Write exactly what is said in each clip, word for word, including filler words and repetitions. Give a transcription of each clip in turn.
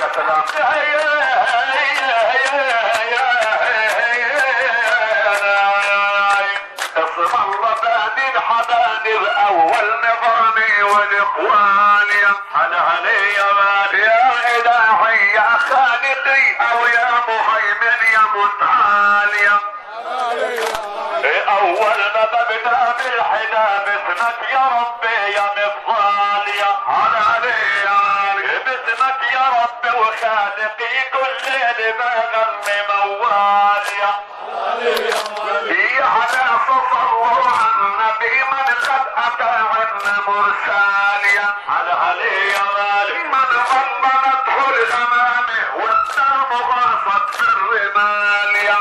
سلام. اسم الله بادي الحبايب اول نظامي والاخوان يا هلا هلا يا غالي يا الهي يا خالقي او يا مهيمن يا متعال يا اول ما ببدا بالحجاب اسمك يا ربي يا مفضال يا هلا هلا يا غالي باسمك يا ربي وخالقي كل اللي بغني موال يا يا هلا صلوا على النبي من قد اتى عنا مرسال يا هلا هلا يا غالي من ضمنته الامامه والدم غاصت في الرمال يا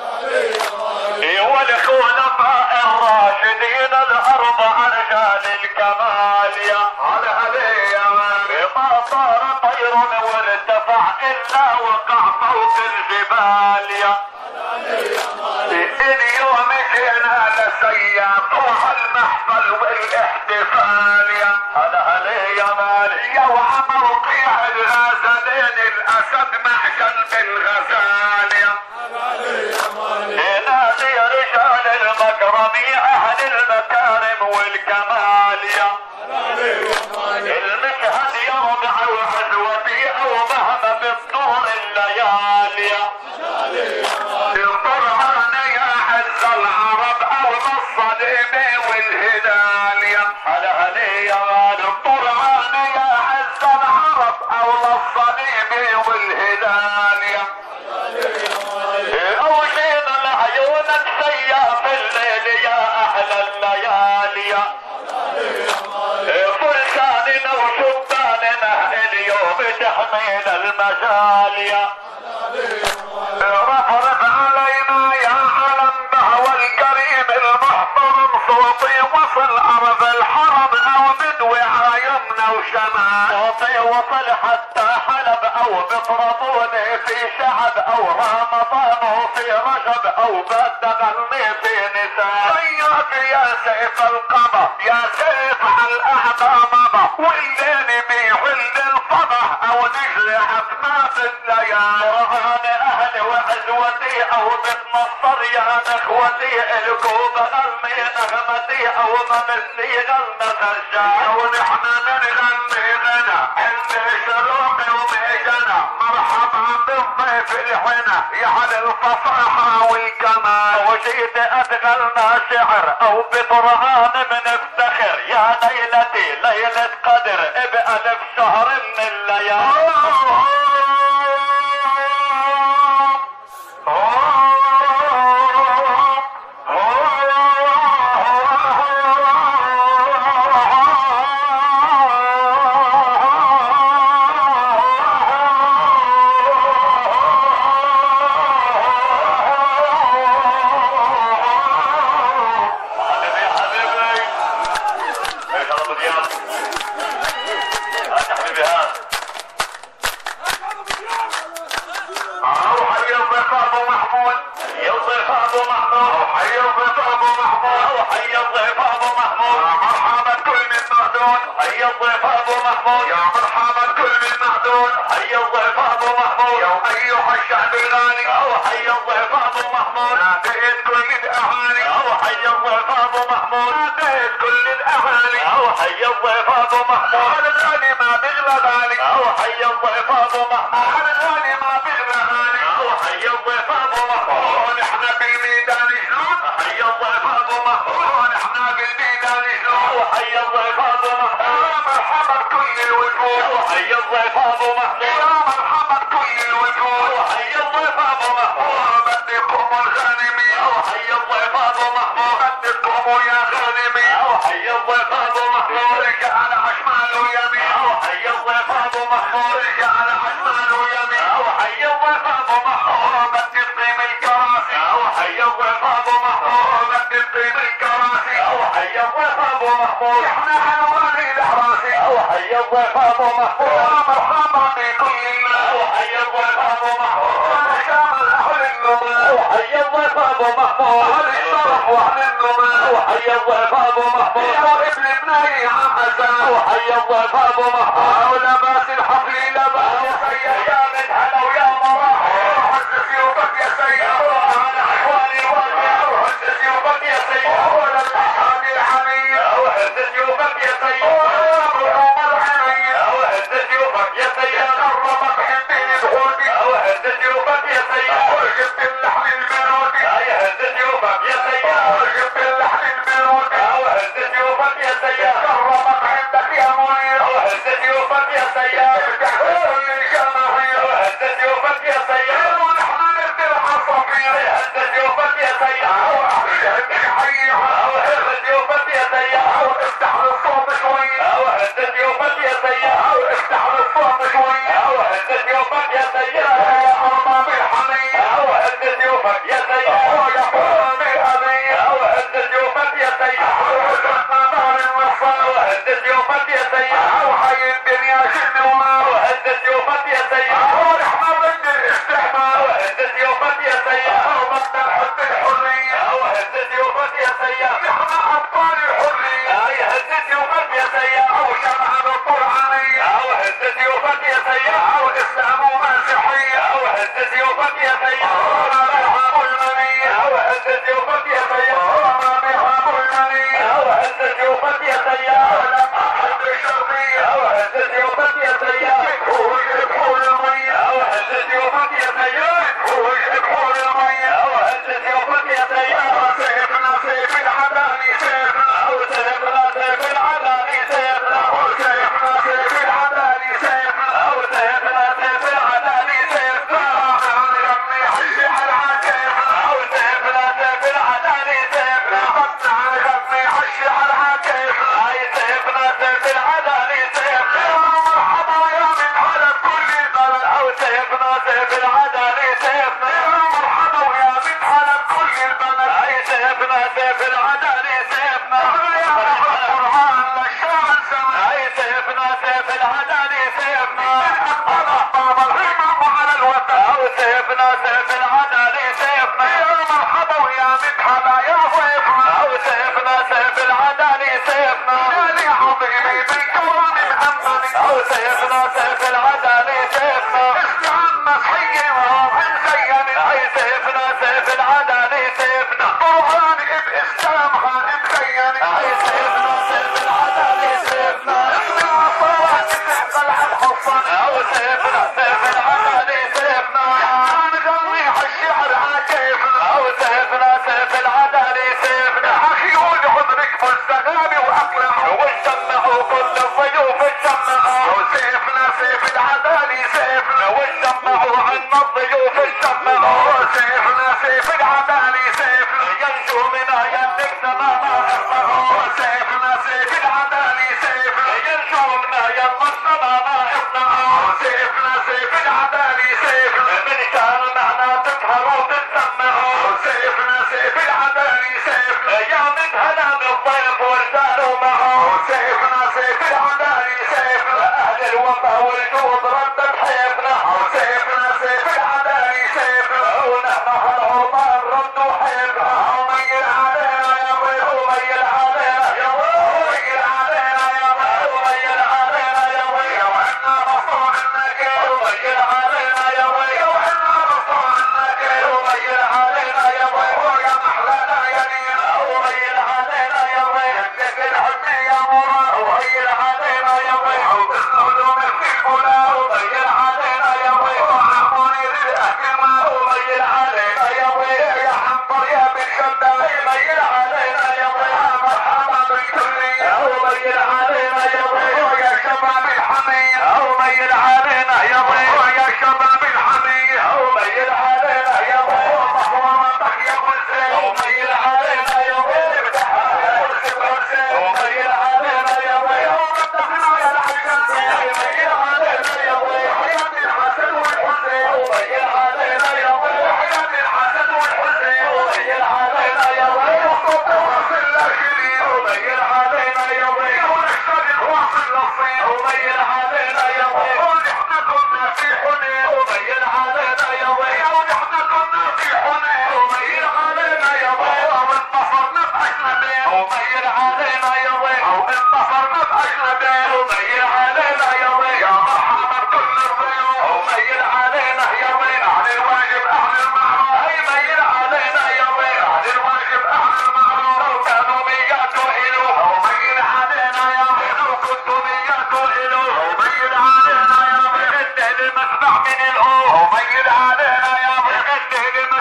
والخلفاء الراشدين الاربعه رجال الكمال يا هلا هلا يا غالي ما صار طير وارتفع الا وقع فوق الجبال يا اليوم جينا لسياق وهالمحفل والاحتفال يا هلا هلا يا غالي يوم موقع الغزلين الاسد مع قلب الغزال يا نادي رجال المكرم اهل المكارم والكمال يا المشهد يرضع وعزوتي او مهما بتدور الليالي يا القرآن يا عز العرب او الصليب والهلال يا هلا هلا يا غالي القرآن يا عز العرب او الصليب والهلال يا اوشينا لعيونك سياف الليل يا احلى الليالي يا فرساننا وشباننا اليوم تحمينا المجال يا رفرف علينا يا علم بهوى الكريم المحترم صوتي وصل ارض الحرم او بدوي عايمنا وشمال صوتي وصل حتى حلب او بطرطوني في شعب او رمضان في رجب او بدغني في نساء سيف يا سيف القمر يا سيف على الاعداء مضى والليل بيحل الفضح او نجري حتما في الليالي رهان اهلي وعزوتي او بتنصر يا نخوتي الكو بغني نغمتي او ممثي غنى خرجان ونحن نغني غنى عند شروقي وميجنى مرحبا بالضيف الحنى يا على الفصاحة والكمال وجيت ادغلنا شعر او بقرآن بنفتخر يا ليلتي ليلة قدر بألف شهر من الليالي حي الضيف ابو محمود يا مرحبا كل من معدود حي الضيف ابو محمود يا ايها الشعب الغالي او حي الضيف ابو محمود ناديت كل الاهالي او حي الضيف ابو محمود ناديت كل الاهالي او حي الضيف ابو محمود على الغالي ما بغلى غالي او حي الضيف ابو محمود على الغالي ما بغلى غالي او حي الضيف ابو محمود نحن بالميدان جنود حي الضيف ابو محمود نحن بالميدان جنود حي الضيف ابو محمود مرحبا كل الوجود حي الضيف ابو محمود يا مرحبا كل الوجود حي الضيف ابو محمود بدكم الغانمي حي الضيف ابو محمود بدكم يا غانمي حي الضيف ابو محمود رجع على شمال ويمين حي الضيف ابو محمود رجع على شمال ويمين حي الضيف ابو محمود بدك قيم الكراسي حي الضيف ابو محمود بدك قيم الكراسي حي الضيف ابو محمود احنا حنواني الاحراسي حي الضيف ابو محمود يا مرحبا بكل الناس حي الضيف ابو محمود شامل اهل النماء حي الضيف ابو محمود اهل الشرف واهل النماء حي الضيف ابو محمود يا ابن ابني عم حسن حي الضيف ابو محمود ولباس الحفل لباس سيدات جبت اللحن البيروتي يا هز سيوفك يا سياف جبت اللحن البيروتي وهز سيوفك يا سياف كرمك عندك يا منير وهز سيوفك يا سياف ارجع كل الجماهير وهز سيوفك يا سياف ونحن نرد العصافير هز سيوفك يا سياف وهز سيوفك يا سياف افتح للصوت شوي وهز سيوفك يا سياف افتح للصوت شوي وهز سيوفك يا سياف يا ارض بالحنين وهز سيوفك يا سياف يا حرم الابي وهز سيوفك يا سياف وحسنا دار النصر وهز سيوفك يا سياف وحي الدنيا شد وما وهز سيوفك يا سياف ونحن ضد الاستعمار وهز سيوفك يا سياف وضد الحب الحرية وهز سيوفك يا سياف نحن ابطال الحرية هز سيوفك يا سياف وشرعنا القرآنية وهز سيوفك يا سياف والاسلام مسيحية وهز سيوفك يا سياف وما بها المنية وهز سيوفك يا سياف وما بها المنية وهز سيوفك يا سياف ولما حب الشرقية وهز سيوفك يا سياف وجب حول المية وهز سيوفك يا سياف وجب حول المية وهز سيوفك يا سياف سيفنا سيف العدالي سيفنا وسيفنا سيف العدالي سيفنا وسيفنا سيف العدالي سيفنا وسيفنا سيف العدالي سيفنا نغني عالشعر عكيفنا وسيفنا سيف العدالي سيفنا نغني عالشعر عكيفنا سيفنا سيف العدالي سيفنا مرحبا يا من على كل بلد وسيفنا سيف العدالي سيفنا مرحبا يا من على كل البلد سيفنا سيف العدالي سيفنا يا القرآن للشعر سمع سيفنا سيف العدالي سيفنا بابا الهمم على الوطن سيفنا سيف العدالي سيفنا يا مرحبا ويا مدحبا يا ضيفنا سيفنا سيف العدالي سيفنا يا لي حبيبي بالكرم مأمني سيفنا سيف العدالي سيفنا اسمع مسحية وراضي مزيني سيفنا سيف العدالي سيفنا قرآن بإسلامها مزيني سيفنا سيف العدالي سيفنا اسمع صلاة تحقل عن حصن سيفنا سيف العدالي سيفنا نغني عالشعر عكيفنا سيفنا سيف العدالي سيفنا اخي قول عمرك مستغابي واقلعوا واجتمعوا كل الضيوف اجتمعوا سيفنا سيف العدالي سيفنا واجتمعوا عنا الضيوف اجتمعوا سيفنا سيف العدالي سيفنا ينجو منا ينك تماما اصنعوا سيفنا سيف العدالي سيفنا ينجو منا ينك تماما اصنعوا سيفنا سيف العدالي سيفنا من كان معنا تسهروا تتسمعوا سيفنا سيف العدالي سيفنا يا من هلا بالضيف ورسالوا معه سيفنا سيف العدالي سيفنا اهل الوفا والجود ردت حيفنا سيفنا سيف العدالي سيفنا ونحن هالعربان ردوا حيفنا وميل علينا يا ضيف وميل علينا يا ضيف وميل علينا يا ضيف وميل علينا يا ضيف وعنا مصطفى النقيل وميل علينا يا ضيف وعنا مصطفى النقيل وميل علينا يا ضيف ويا محلانا يا نينا وميل علينا يا ضيف انك الحمي يا مراد وميل علينا يا ضيف وبالنجوم في البلاد وميل علينا يا ضيف وعموني للاهتمام وميل علينا يا ضيف يا حنطر يا بن شداد وميل علينا يا ضيف مرحبا بالكلية وميل علينا يا ضيف ويا شباب الحمية وميل علينا يا ضيف ويا شباب الحمية وميل علينا يا ضيف ومحورتك يا حسين وميل علينا يا ضيف وميل علينا يا ضيف ومدحنا يا الحسن وميل علينا يا ضيف حياة الحسن والحسين وميل علينا يا ضيف حياة الحسن والحسين وميل علينا يا ضيف وصوت واصل للشريف وميل علينا يا ضيف ونشتغل واصل للصين وميل علينا يا ضيف ونحن كنا في حنين وميل علينا يا ضيف ونحن كنا في حنين وميل علينا يا ضيف وانتصرنا بأجنبين وميل علينا يا ضيف وانتصرنا بأجنبين وميل علينا يا ضيف يا مرحبا بكل الضيوف وميل علينا يا ضيف أهل الواجب أهل المعروف أي ميل علينا يا ضيف أهل الواجب أهل المعروف لو كانوا مياتوا إلوه وميل علينا يا ضيف لو كنتم مياتوا إلوه وميل علينا يا ضيف انتهي المسبح من الأوه وميل علينا يا ضيف انتهي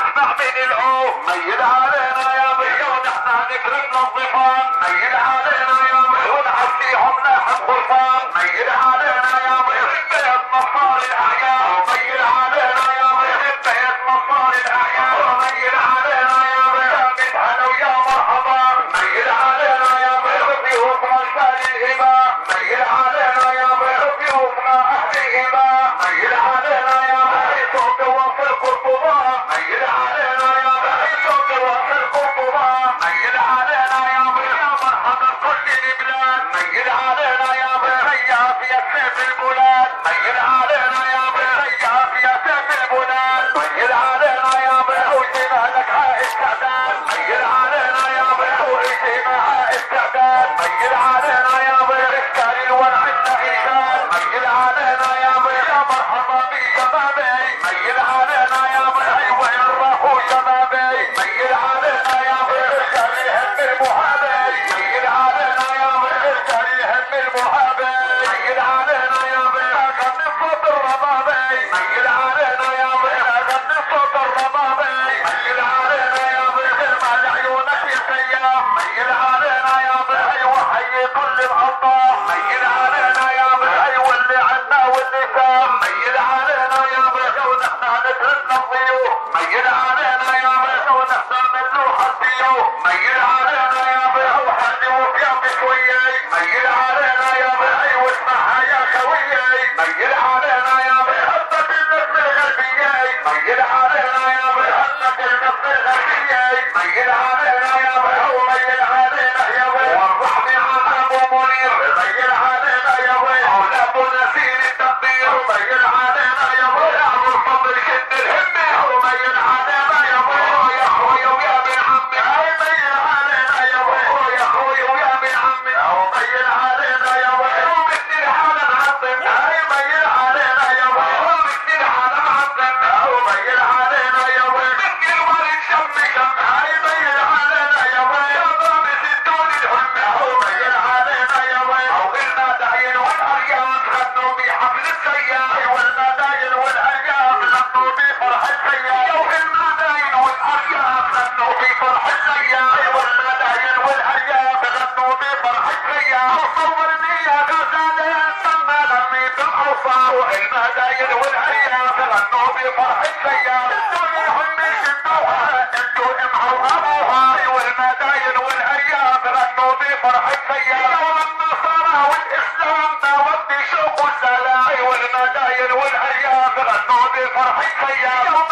ميل علينا يا بيه ونحن نكرمنا الضيفان ميل علينا يا بيه ونعطيهم لاحم غرفان ميل علينا يا بيه بيت نصار الاعيان ميل علينا يا بيه بيت نصار الاعيان ميل علينا يا بيه من هلا ويا مرحبا ميل علينا يا بيه ضيوفنا رجال الهبه ميل علينا يا بيه ضيوفنا اهل الهبه ميل علينا يا بيه صوت وصل قرطبه ميل علينا يا بيه صوت وصل قرطبه ميل علينا يا بيه يا مرحبا كل البلاد ميل علينا يا بيه رياض يا سيف البلاد ميل علينا يا بيه رياض يا سيف البلاد ميل علينا يا بيه وجينا لك هاي استعداد ميل علينا يا بيه وجينا هاي استعداد ميل علينا يا بيه رجال الورع النهيشان ميل علينا يا بيه يا مرحبا بشبابي ميل علينا يا بيه وين راحوا شبابي ميل علينا يا بيه رجال يهم المحابي ميل علينا يا بيه رجال يهم المحابي ميل علينا يا بيه غني صوت الربابي ميل علينا يا بيه غني صوت الربابي ميل علينا يا بيه ارمى لعيونك يا سياح ميل علينا يا بيه وحيي كل الأوطان ميل علينا يا بيه واللي عنا واللي سام ميل علينا يا بيه ونحن نكرمنا الضيوف ميل علينا يا بيه ونحن نلوح الضيوف ميل علينا يا بيه وحدي وفيا بشوية ميل علينا يا بيه واسمعها يا خويي ميل علينا يا بيه هبت النسل الغربية ميل علينا يا بيه هبت النسل الغربية ميل علينا يا بيه وميل علينا يا بيه والرحمة عن ابو منير ميل علينا يا بيه اولاد نسيل التقدير ميل علينا يا بيه ابو الفضل شد الهمة وميل علينا يا بيه يا اخوي ويا ابن عمي ميل علينا يا بيه يا اخوي ويا ابن عمي ميل علينا يا بيه وبكتير حالة معظم ميل علينا يا بيه وبكتير حالة معظم ميل علينا يا بيه بكتير ورد شم شم ميل علينا يا بيه يا ضابط الدول الهمة ميل علينا يا بيه والمداين والارياف غنوا بحفل السياح والمداين والارياف غنوا بفرح السياح والمداين والارياف غنوا بفرح السياح والمداين والارياف غنوا بفرح السياح وصورني يا غزالة لما لميت الاوصار والمداين والارياف غنوا بفرح السياح الدنيا هم شدوها انتوا امعوا ابوها والمداين والارياف غنوا بفرح السياح والنصارى والاسلام ما ودي شوق السلاعي والمداين والارياف غنوا بفرح السياح يوم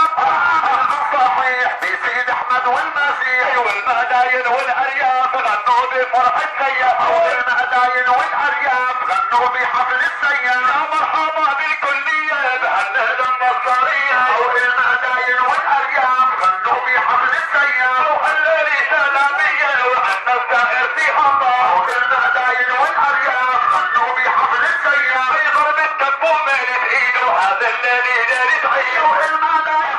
صحيح بسيد احمد والمسيح والمداين والارياف غنوا بفرح السياح والمداين والارياف غنوا بحفل السياح يا مرحبا بالكلية بهالنهضة النصارية والمداين والارياف غنوا بحفل السياح وخلالي سلامية وعنا السائر فيها الله والمداين والارياف غنوا بحفل السياح في غرب التبو مالت ايده هذا الليل ليلة عيد والمداين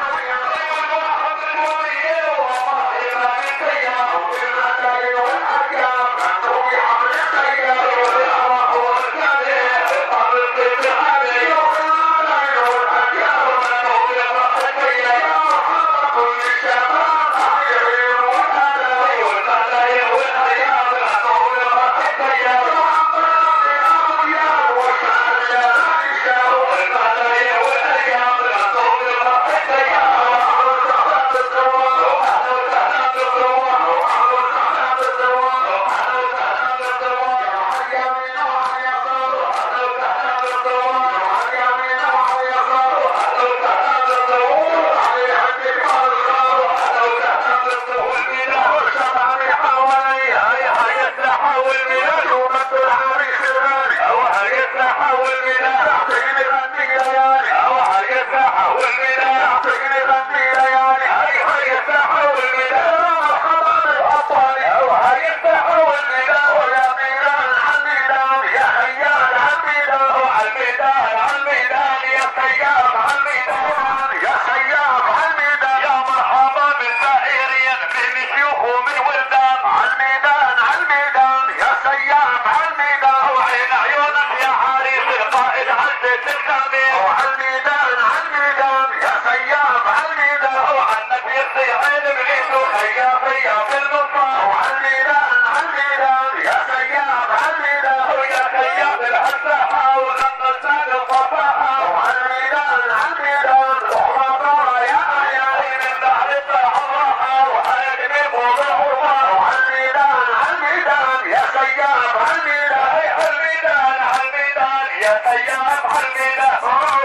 يغزي عين ابليس وخياط في المنصار وعالميدان عالميدان يا سياف عالميدان ويا خياط الحساحة وغمسان الصفاحة وعالميدان عالميدان وحرابها يا عيالي من بعد الصحراء وحاكم الفوضى وعالميدان عالميدان يا سياف عالميدان عالميدان عالميدان يا سياف عالميدان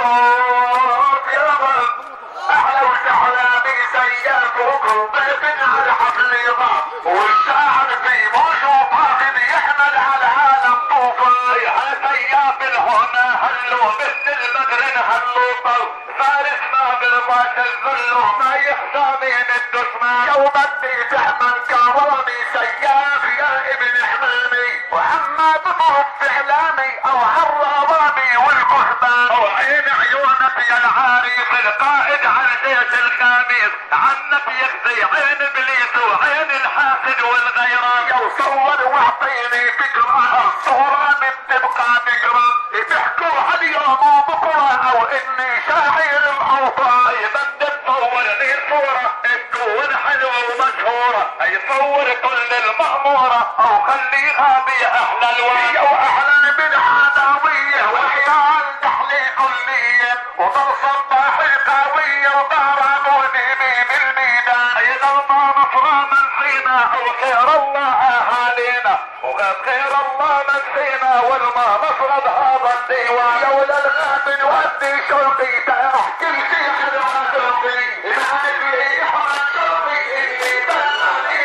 احلى وسحلى بسياف وقلبك على حفل يضاع والشاعر في موشه فاخذ يحمل على العالم طوفان يا سياف الهنا هلو مثل المدرن هلو طل فارس ما برضاك الذل وما يخشى من الدشمن يوم بدي تحمل كرامي سياف يا ابن حمامي وعما بضرب في اعلامي او عالرامي والكهبان او عين عيونك يا العارف القائد على الجيش الخامس عنك يخزي عين ابليس وعين الحاسد والغيران يا صور واعطيني فكرة الصورة من تبقى فكرة بيحكوا اليوم وبكرة او اني شاعر الاوطان بدي تصور لي صورة تكون حلوة ومشهورة يصور كل المأمورة او خليها باحلى الوان واحلى بالعداوية وحيال تحلي كلية وضرصة طاحي قوية وضربوني من الميدان اذا ما نصرى من فينا او خير الله اهالينا وغير خير الله من فينا والما نصر بهذا الديوان لولا الغاب نودي شوقي تحكي شي عن شوقي معاك لي حرك شوقي اللي بلغني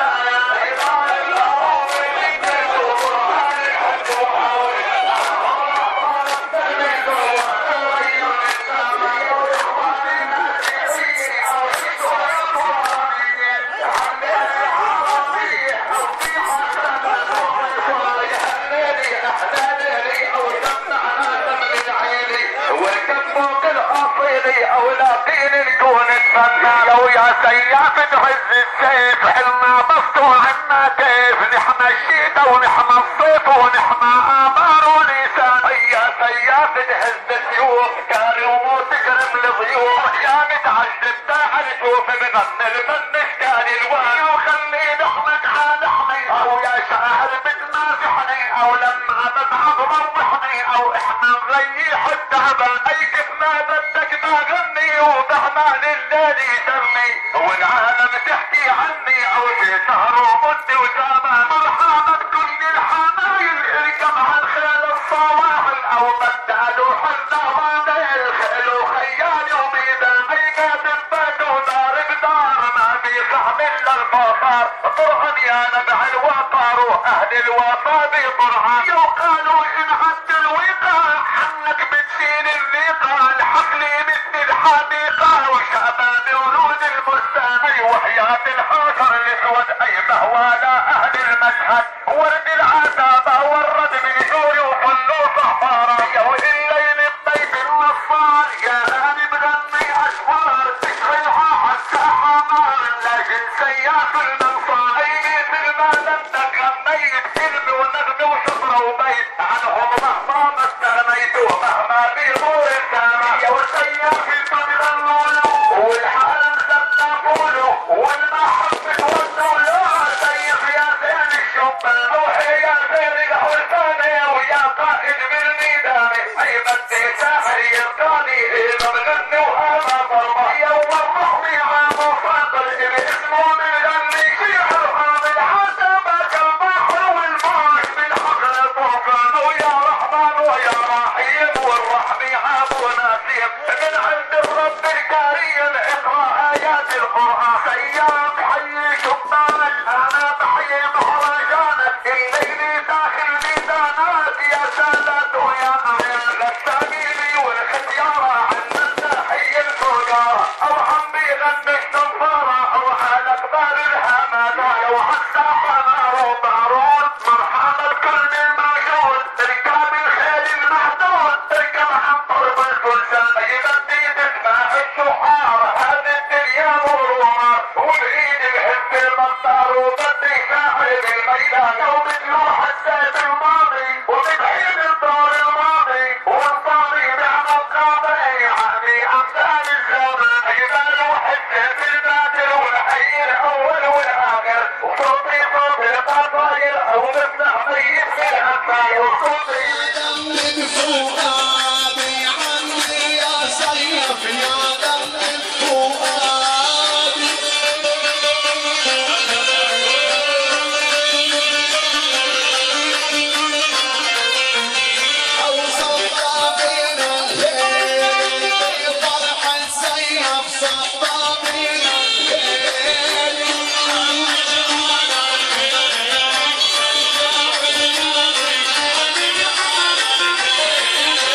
او لاقين نكون الفنان لو يا سياف تهز السيف حلنا بسط وعنا كيف نحمى الشيطة ونحمى الصيف ونحمى امار ونيسان يا سياف تهز السيوف كاري وتكرم الضيوف يا متعجب تعال شوف بغنى الفن اشكال الوان وخلي نحمك حنحمي او يا شاعر بتنازحني او لما بتعب روحني او احنا نريح التعبان اي كيف ما بدك ما غني وبهمان الذي سمي والعالم تحكي عني او في سهر ومد وزمان مرحبا كل الحمايل اركب عالخيل الصواحل او بدالوا حنا وادي الخيل وخيال وميدان اي قادم بيت ودار بدار ما في صحب الا الفاطار طرعن يا نبع الوطار واهل الوطا بطرعن يقالوا ان عد الوقاع عنك بتشيل الريقة الحفل مثل الحديقة وشعبان ورود البستان وحياة الحاصر الاسود اي بهوالا اهل المشهد ورد العتابة والرد من جوري وكله صحبارة يا الليل الطيب النصار يا غاني مغني اشوار تشغلها حتى حمار لكن سياف المنصار اي مثل ما لم غنيت كلمة ونغمة وشطرة وبيت عنهم مهما ما استغنيت ومهما بيمور السما يا والسياف البدر النور والحالم سبقوله والمحبة والدولة سيف يا زين الشبان روحي يا زين الحساني ويا قائد بالميدان اي بدي ساحر يلقاني اذا بغني وهذا ضربة يا والرحمي عام وفاضل اسمه من غني شيعر حامل عتبة كالبحر والماء بالحقل طوفان ويا رحمن ويا رحيم والرحمي عام ونسيم من عند الرب الكريم اقرا ايات القران سيام حي شبانك انا بحيي مهرجانك الليل داخل ميدانات يا سادات ويا امان للسبيل والختياره عن الناحيه الفجاره او عم بيغني الشنفاره او على اقدار الحماده لو حتى حمار وبارود مرحبا الكل الموجود ركاب الخيل المحدود اركب عن طرب الفرسان يبدي تسمع الشحار هذه الدنيا مرورة وبايد الحب المنطار وبدي شاعر بالميدان لو بتلوح السيف الماضي وبتحيل الدور الماضي والطاري بعمل قاضي يعني امثال الزمان يبقى لوح السيف الباطل Thank you.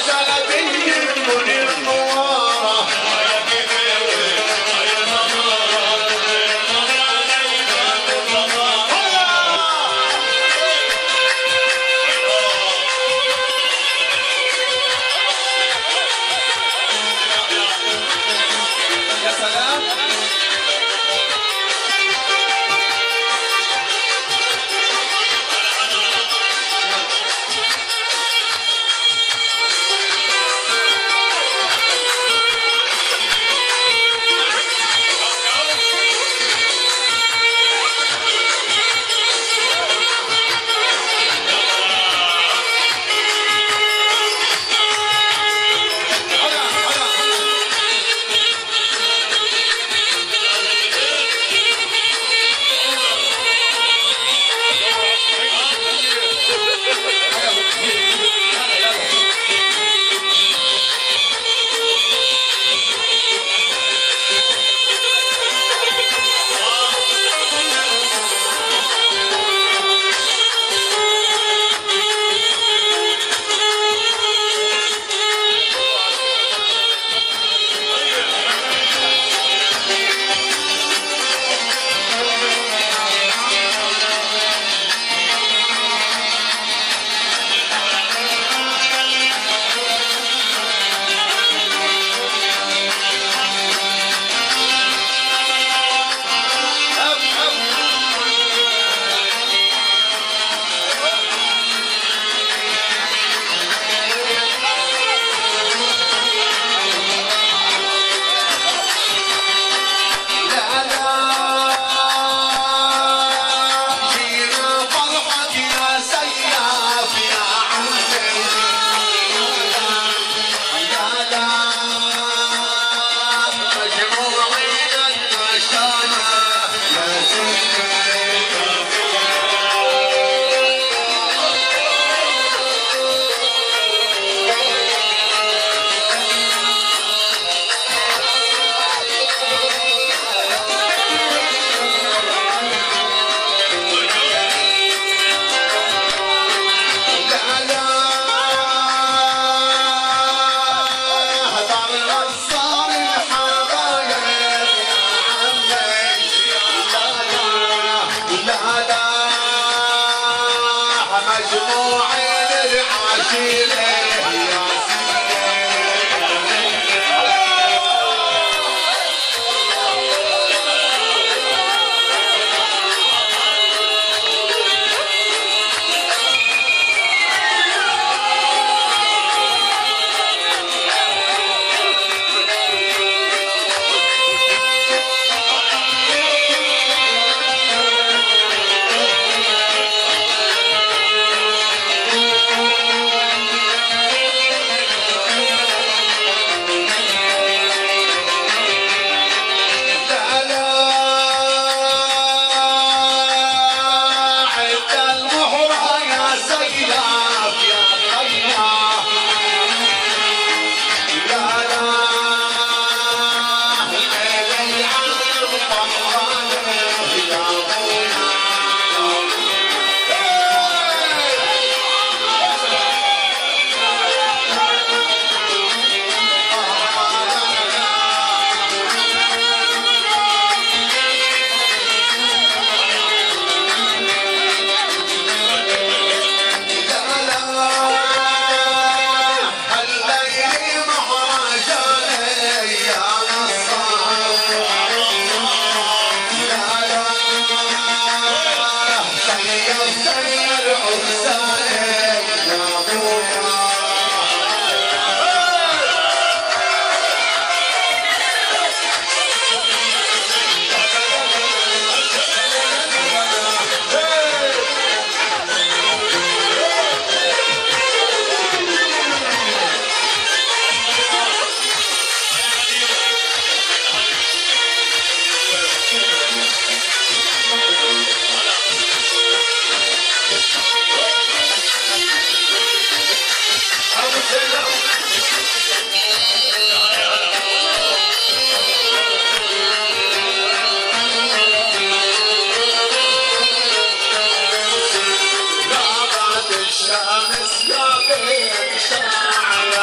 الشمس يا بين شاعرة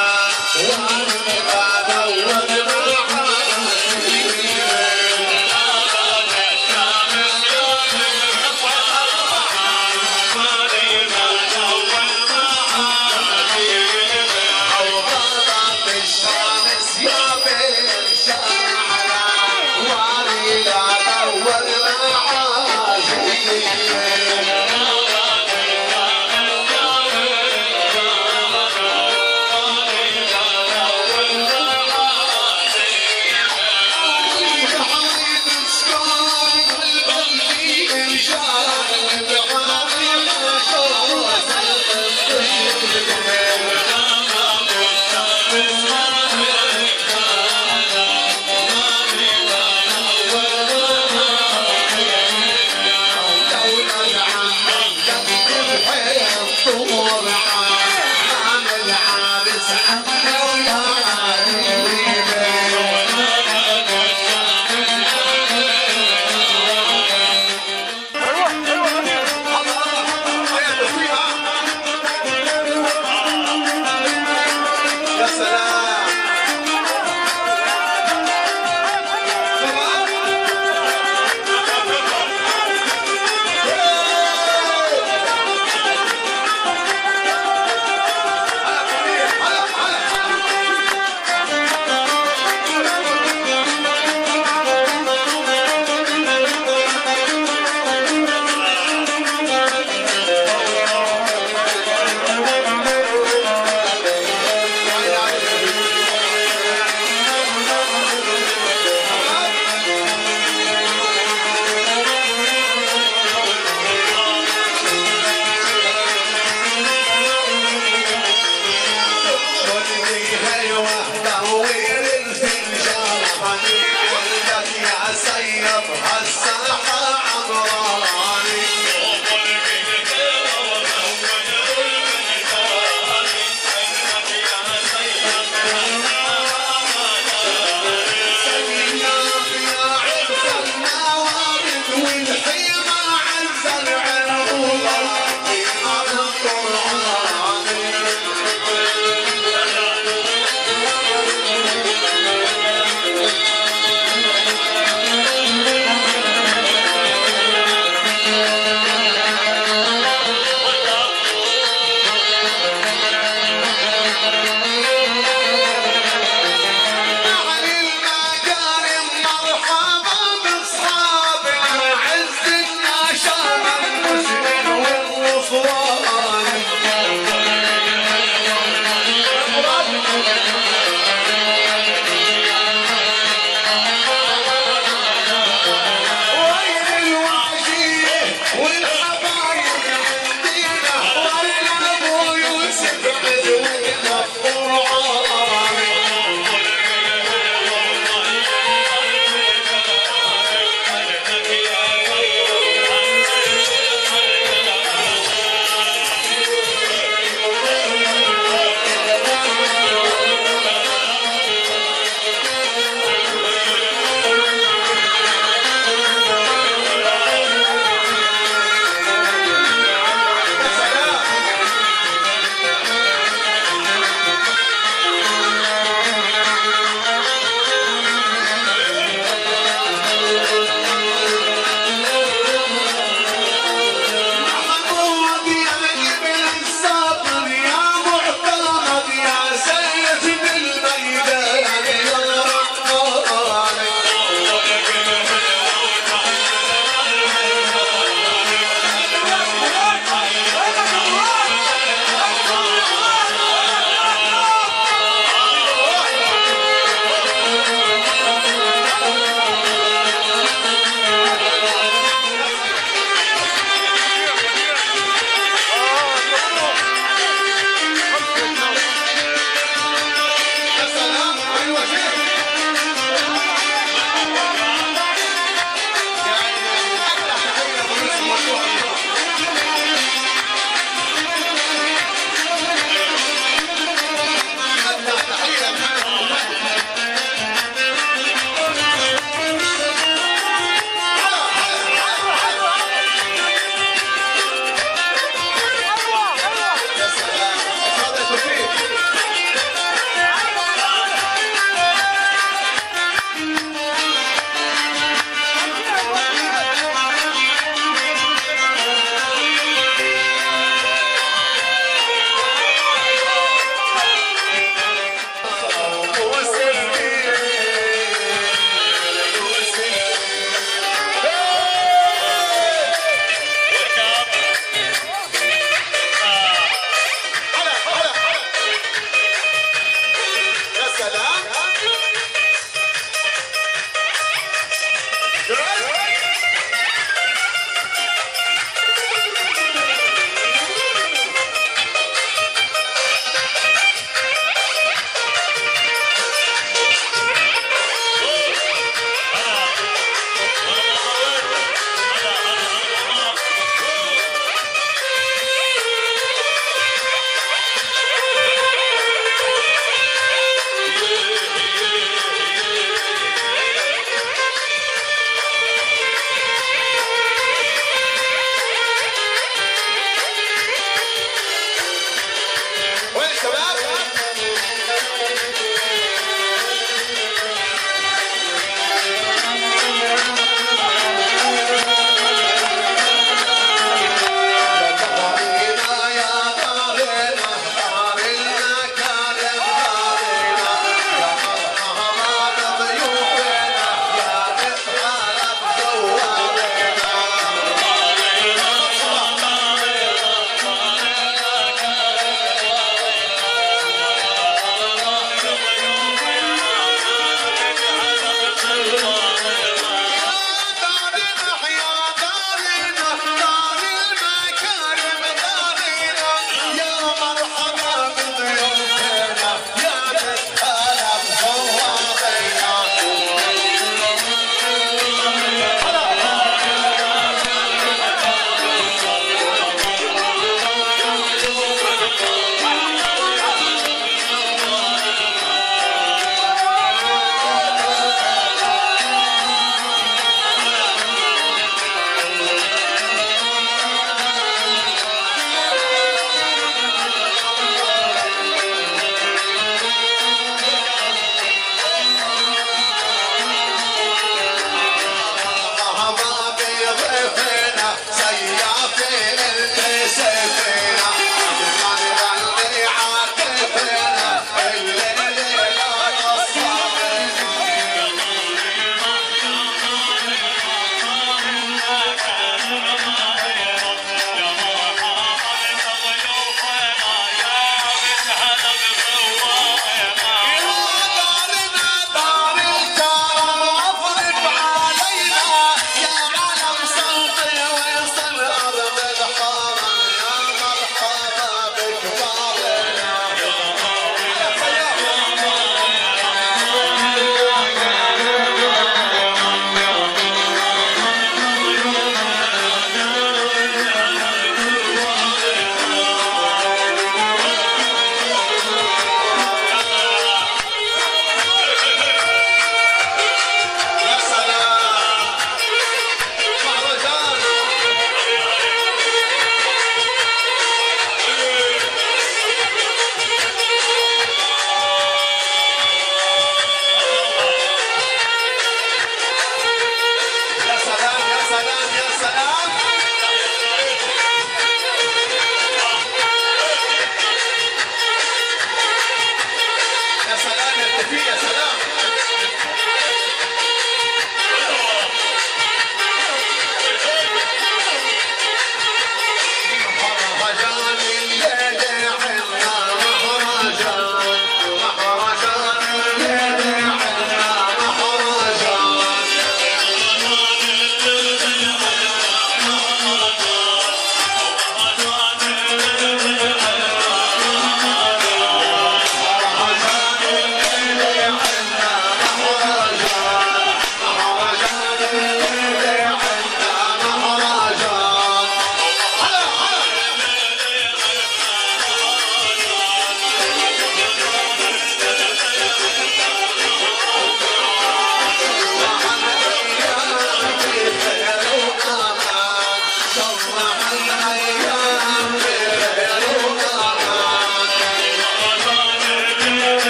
Yeah.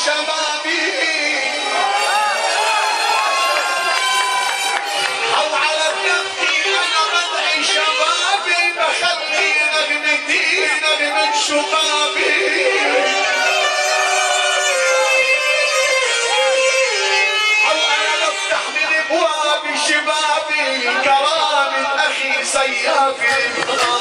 شبابي او على كفي انا بدعي شبابي بخلي نغمتي نغمة شبابي او انا بفتح من ابواب شبابي كرامة اخي سيافي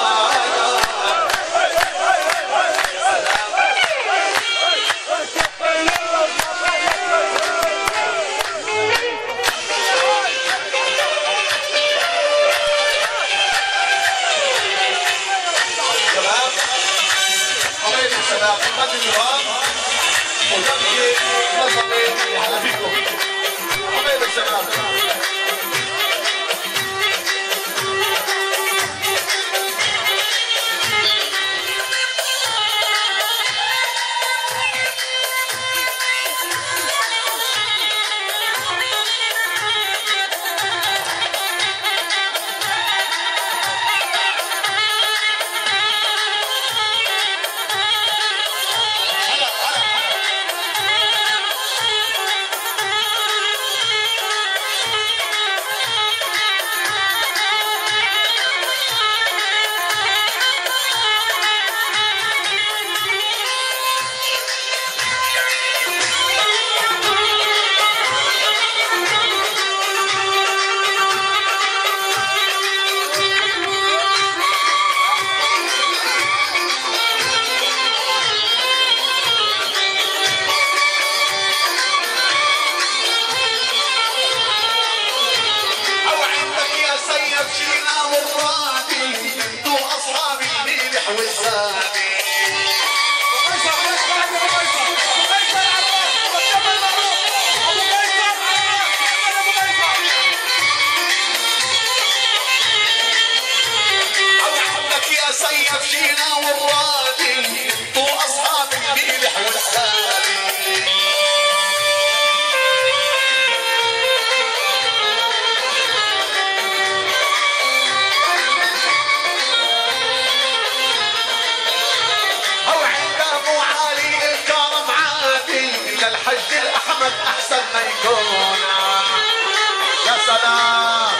احسن ما يكون يا سلام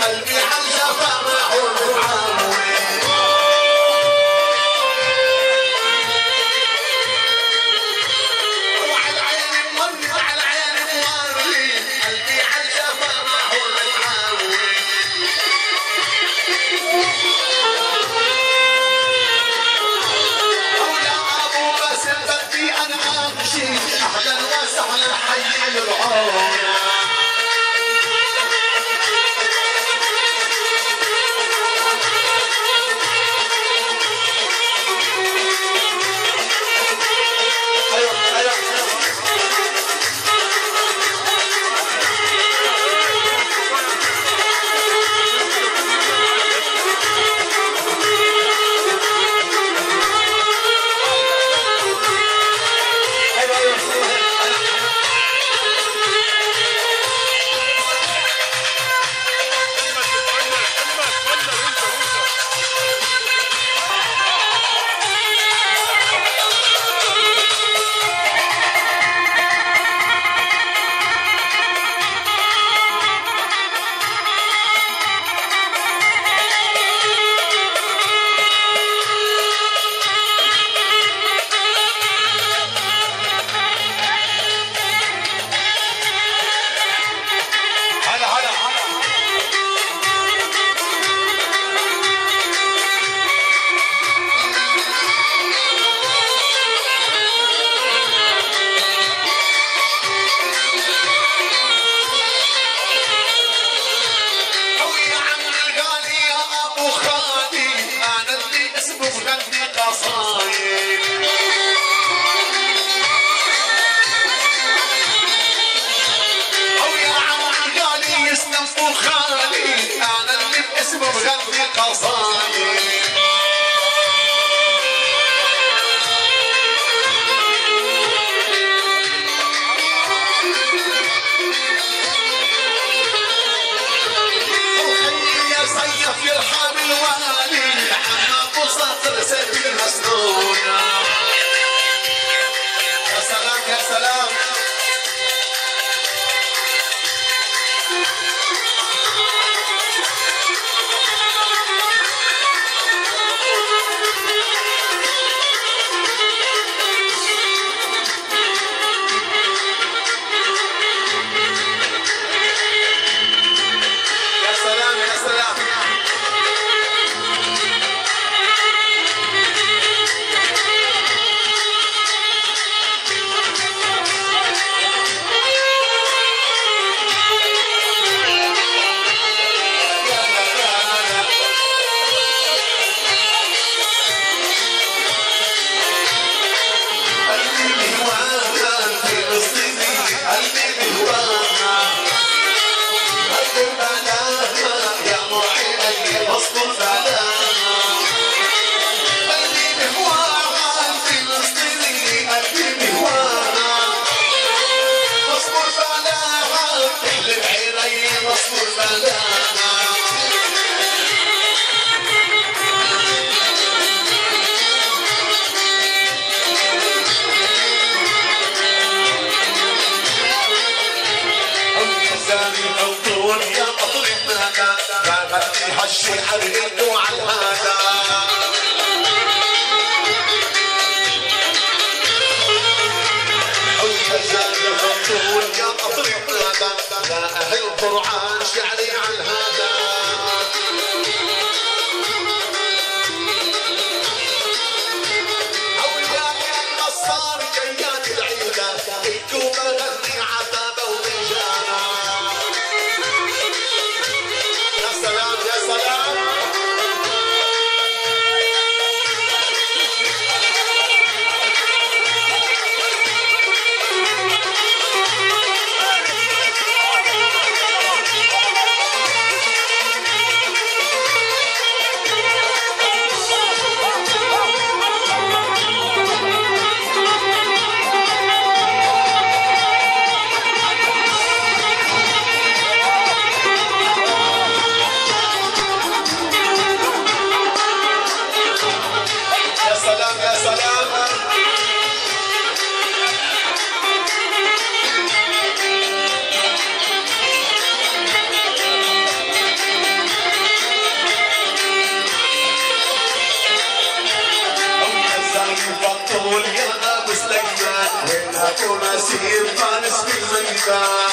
قلبي عالجفا معه متعاون وعلى العين موري وعلى العين موري قلبي عالجفا معه متعاون أولى أبو باسم بدي أنا أمشي أهلا وسهلا حي الرعاون الشعر يدو على هذا أو يزال خطول يا أطرق هذا لا أهل القرآن شعري على هذا أولياء النصار جيات العيلة الكوبة غني عذابه ورجاله يا سلام يا سلام اسير فارس بالميدان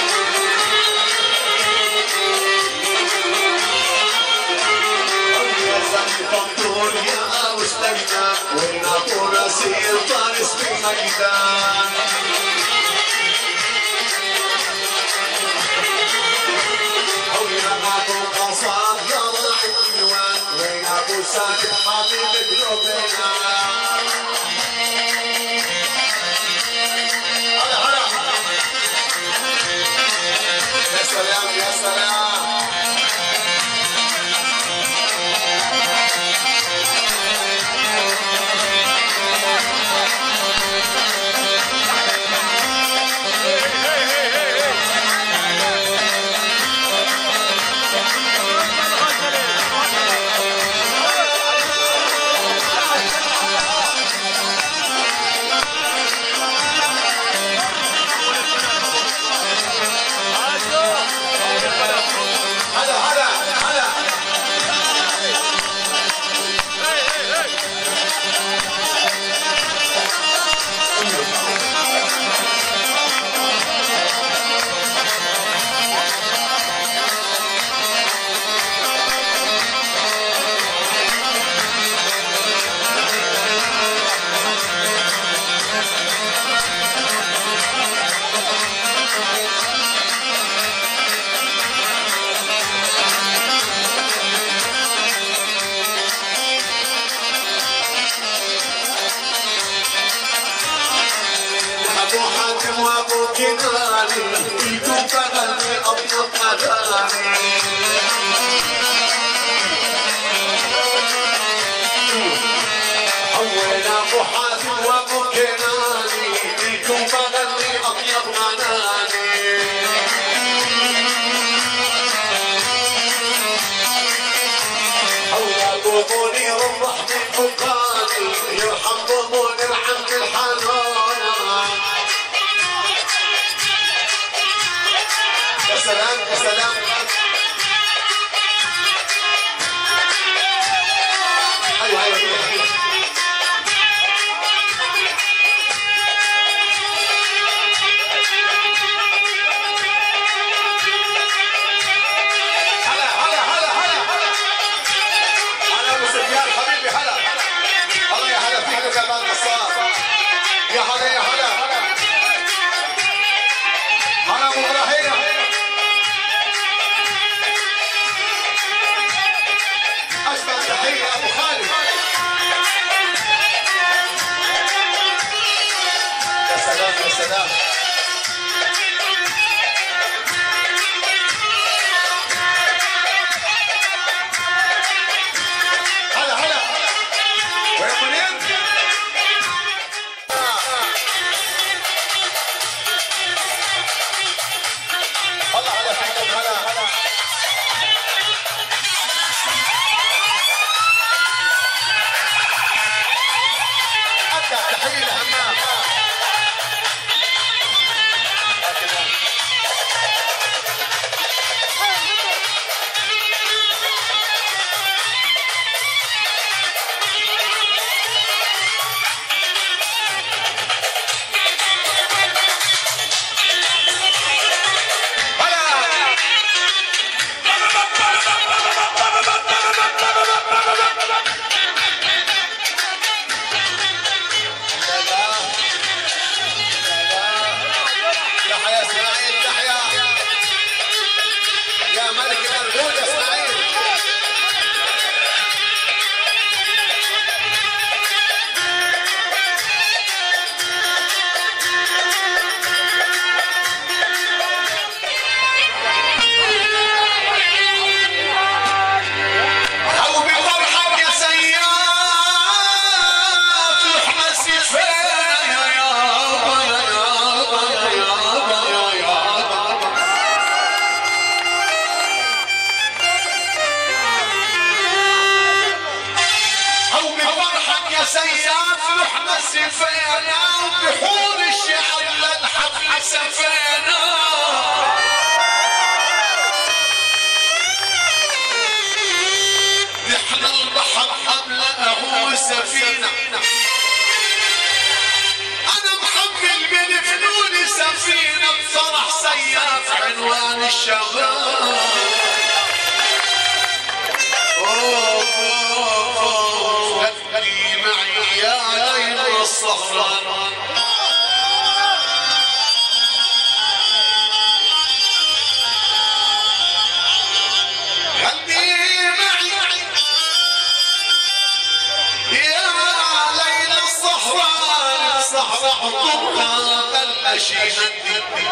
يا زلمة فطور يا وسطنا وين اكون اسير فارس بالميدان صار يلا حلوان وين ابو ساكت حبيب قلوبنا هلا هلا يا سلام يا سلام وابو كناني ايدو بغني ابيض اغاني اول ابو حاتم وابو كناني ايدو بغني ابيض اغاني الله ابو منير الرحمن فقاني يرحم ابو منير عند الحنان يا سلام يا سلام ايوه ايوه هلا هلا هلا هلا هلا هلا ابو سفيان حبيبي هلا هلا يا هلا في حدا كمان نصار يا هلا يا هلا هلا هلا ابو ابراهيم أجمل تحية أبو خالد يا سلام يا سلام هلا هلا وين منين؟ هلا هلا فيكم هلا تحية الهمام الشباب خلي معي يا ليل الصحراء خلي معي يا ليل الصحراء الصحراء حضورها بلش يهدي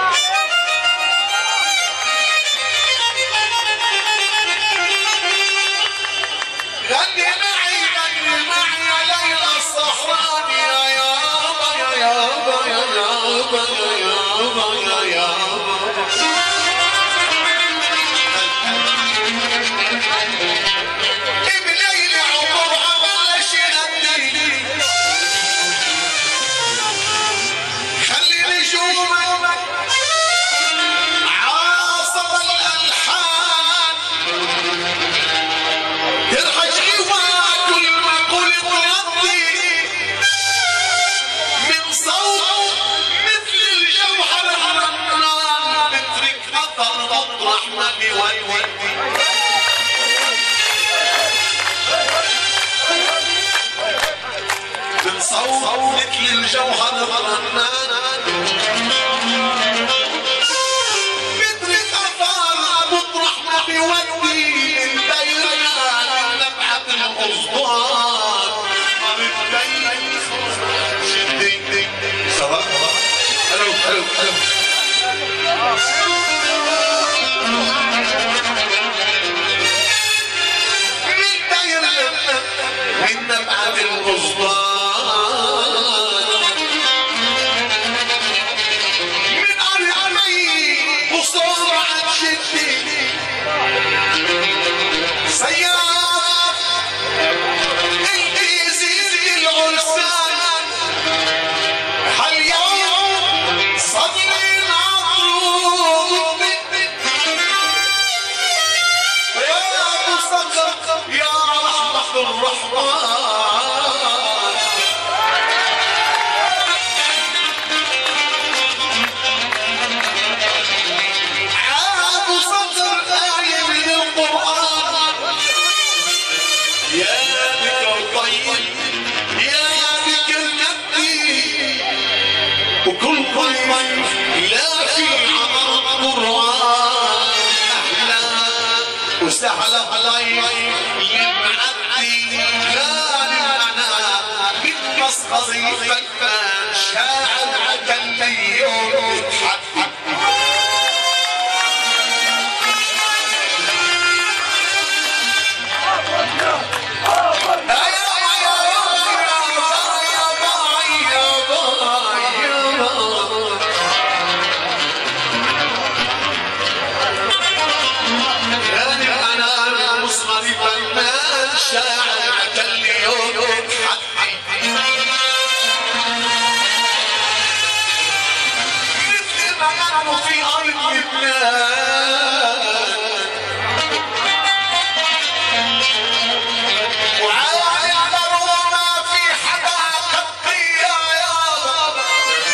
غني معي غني معي يا ليل الصحراء يا يابا يا يابا يا يابا يا يابا يا يابا بليل عمرها بلش يهدي خلي نجومك عاصف الألحان ترحج كل ما قلت ربي من صوت مثل الجوهر الرنان بترك اثر مطرح ما بيودي من صوت مثل الجوهر الرنان بترك اثر مطرح ما بيودي الأصوات بالليل شدي صباح هلو هلو هلو من داير من نبعة الأصوات من أرمي بسرعة شدي سيارة وكل ضيف لا في عمر القرآن أهلا وسهلا علي يمعدي غالب أنا من مصقصي فنان شاعر عدلي يضحك شاعر عدلي يضحك مثل ما كانوا في أرض لبنان وعايروا ما في حدا خطية يا بابا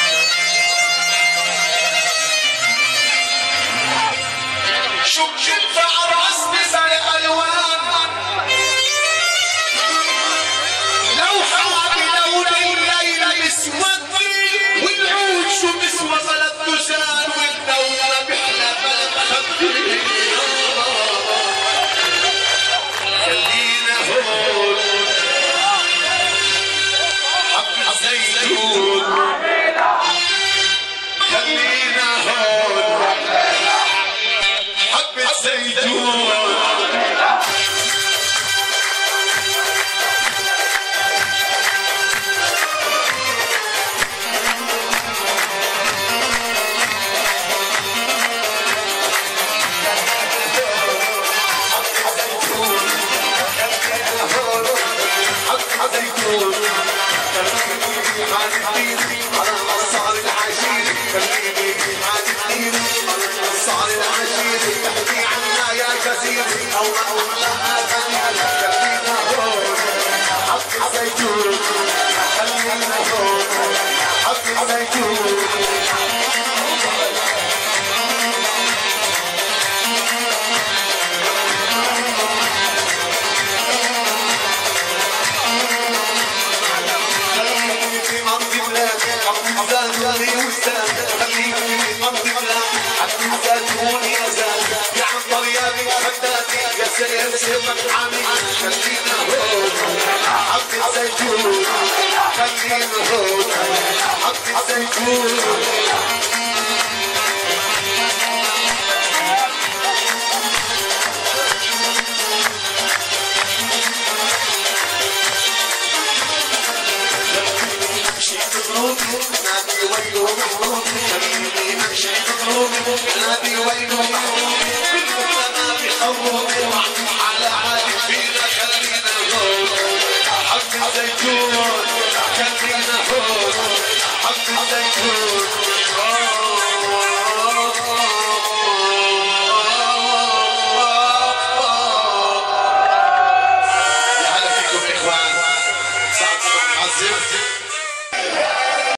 شو بتدفع راسي زي ألوان والعود شو بسوى بلد تسال والدولة بحلى بلد خبي خلينا هون حبة زيتون خلينا هون حبة زيتون باقي حدادي يا سيد سيبك حامي خلينا هون حب الزيتون خلينا هون حب الزيتون نادي ويلو خليني امشي بظروفي نادي ويلو كلنا بخوفي وحدي على حالي فينا خلينا هون حب الزيتون خلينا هون حب الزيتون يا هلا فيكم اخوان سعد عزيز